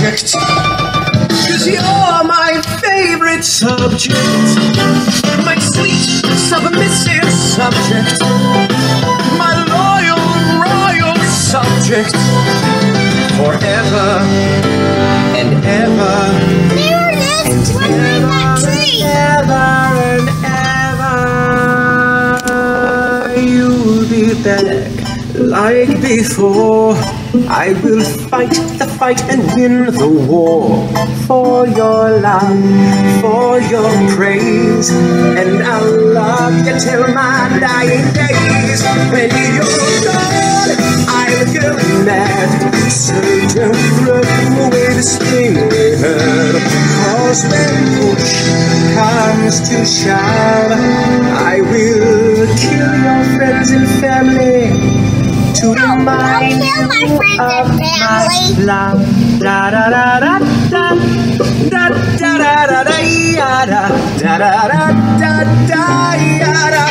subject, 'cause you're my favorite subject, my sweet, submissive subject, my loyal, royal subject, forever and ever. There it is! Right in that tree! Ever and ever, you'll be back like before. I will fight the fight and win the war for your love, for your praise, and I'll love you till my dying days. When you're gone, I'll go mad, searching through away the sting we had. 'Cause when push comes to shove, I will kill your friends and family to remind you of my love. Da da da da da da da da da da da da da da da da da.